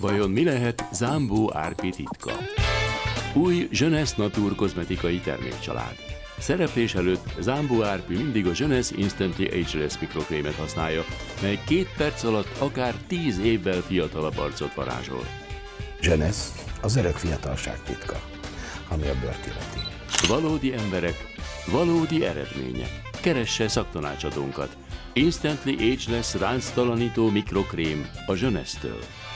Vajon mi lehet Zambó Árpi titka? Új Jeunesse Nature kozmetikai termékcsalád. Szereplés előtt Zambó Árpi mindig a Jeunesse Instantly Ageless mikrokrémet használja, mely 2 perc alatt akár 10 évvel fiatalabb arcot varázsol. Jeunesse az örök fiatalság titka, ami a bőrt illeti. Valódi emberek, valódi eredmények. Keresse szaktanácsadónkat. Instantly Ageless ránctalanító mikrokrém a Jeunesse-től.